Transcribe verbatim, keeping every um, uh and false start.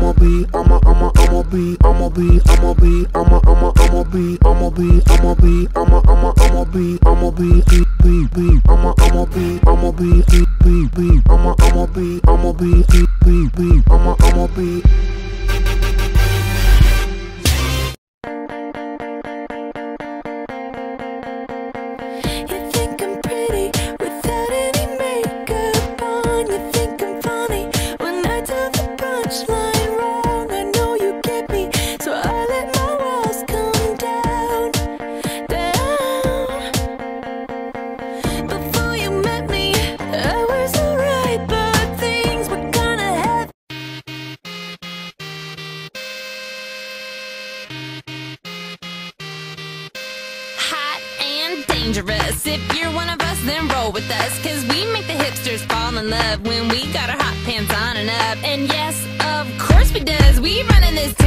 I'ma be, I'ma, I'ma, I'ma be, I'ma be, I'ma be, I'ma, I'ma, I'ma be, I'ma be, I'ma be, I'ma, I'ma, I'ma be, I'ma be, be, be, be, I'ma, I'ma be, I'ma be, be, be, be, I'ma, I'ma be, I'ma be, be, be, be, I'ma, I'ma be. Dangerous. If you're one of us, then roll with us, cause we make the hipsters fall in love when we got our hot pants on and up. And yes, of course we does. We running this